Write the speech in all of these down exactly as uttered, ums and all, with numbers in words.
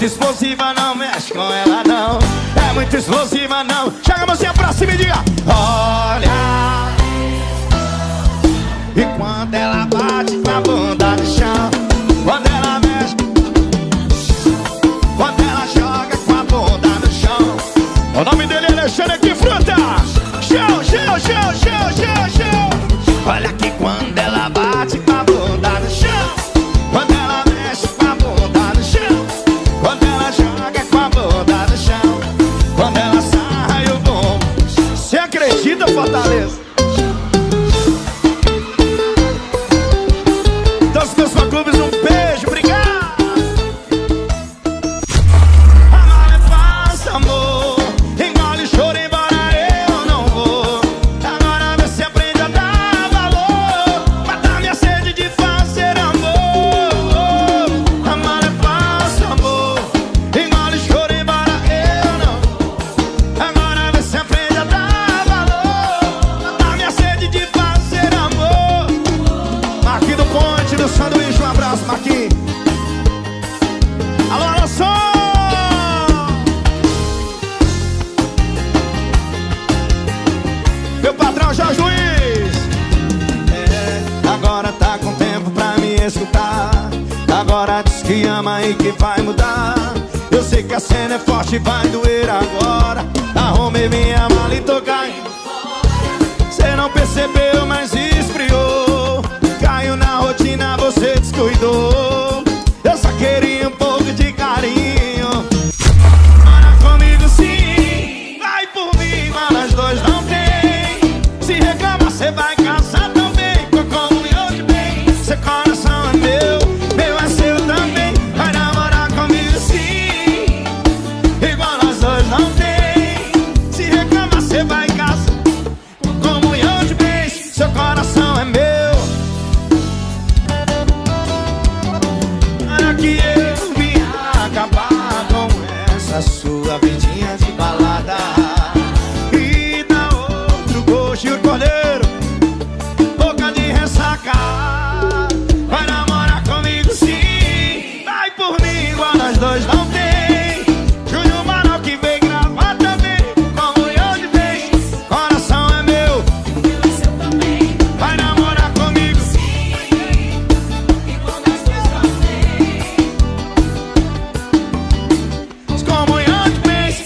muito explosiva, não mexe com ela não. É muito explosiva, não. Chega a mãozinha pra cima e diga: olha. E quando ela bate com a bunda no chão, quando ela mexe, quando ela joga com a bunda no chão. O nome dele é Alexandre aqui, fruta. Show, show, show, show, show, show. Olha que quando ela bate com a bunda no chão, quando ela mexe com a bunda no chão, quando ela joga com a bunda no chão, quando ela sai o bom. Você acredita, Fortaleza? Então, os meus fã-clubes, um beijo, obrigado. Amar é fácil, amor. Engole choro, embora eu não vou. Agora você aprende a dar valor. Matar minha sede de fazer amor. Amar é fácil, amor. Engole choro, embora eu não vou. Agora você aprende a dar valor. Matar minha sede de fazer amor. Marquinhos do Ponte, do Sanduíche, um abraço, Marquinhos. Alô, alô, som! Meu patrão Jorge Luiz. É, agora tá com tempo pra me escutar. Agora diz que ama e que vai mudar. Eu sei que a cena é forte e vai doer agora. Arrumei minha mala e tô caindo fora. Cê não percebeu, mas esfriou. Caiu na rotina, você descuidou. Eu só queria um pouco de carinho. Mora comigo sim, vai por mim, mas nós dois não tem. Se reclama, cê vai caçar também. Com comunhão de bem, seu coração é meu, meu é seu também. Vai namorar comigo sim, igual nós dois não tem. Se reclama, cê vai caçar. Com comunhão de bem, seu coração é meu. Que eu vim acabar com essa sua vidinha de balada e dá outro gosto, o cordeiro, boca de ressaca. Vai namorar comigo sim, vai por mim igual nós dois não tem. Júnior Mano que vem gravar também, comunhão de vez, coração é meu, meu é seu também. Vai namorar comigo sim, igual nós dois não tem. Comunhão de bens,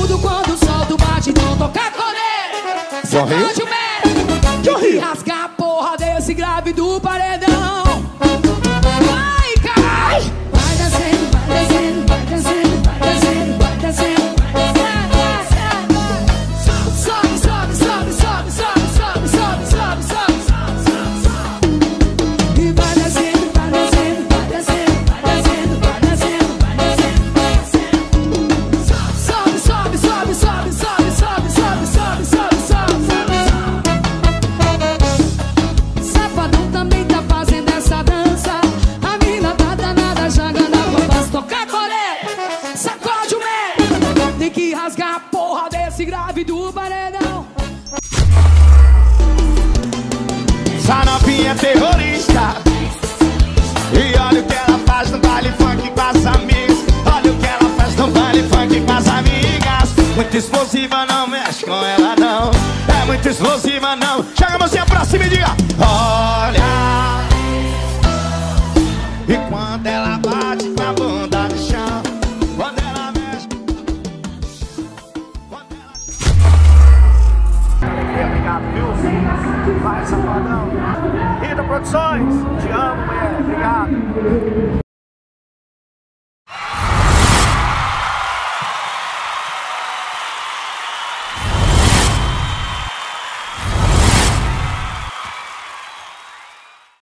tudo quando o sol do bate, então toca correr. Sacode o médico, tem que rasgar a porra desse grave do paredão. Vai, cai! Vai descendo, vai descendo, vai descendo, vai descendo, vai descendo. Sobe, sobe, sobe, sobe, sobe, sobe, sobe, sobe, sobe, sobe, sobe. E vai descendo, vai descendo, vai descendo, vai descendo, vai descendo, vai descendo, vai descendo. Sobe, sobe, sobe, sobe, sobe, sobe, sobe, sobe, sobe, sobe, sobe. Safadão também tá fazendo essa dança. A mina tá danada, jogando a bomba, toca correr. Sacode o meio, tem que rasgar a porra desse grave do paredão. Essa novinha é terrorista. E olha o que ela faz no baile funk com as amigas. Olha o que ela faz no baile funk com as amigas. Muito explosiva, não mexe com ela não. É muito explosiva, não. Chega a mãozinha pra cima e diga: olha. E quando ela bate com a bunda no chão, quando ela mexe, quando ela... Obrigado, viu? Vai, safadão. Rita Produções, te amo, mulher. Obrigado.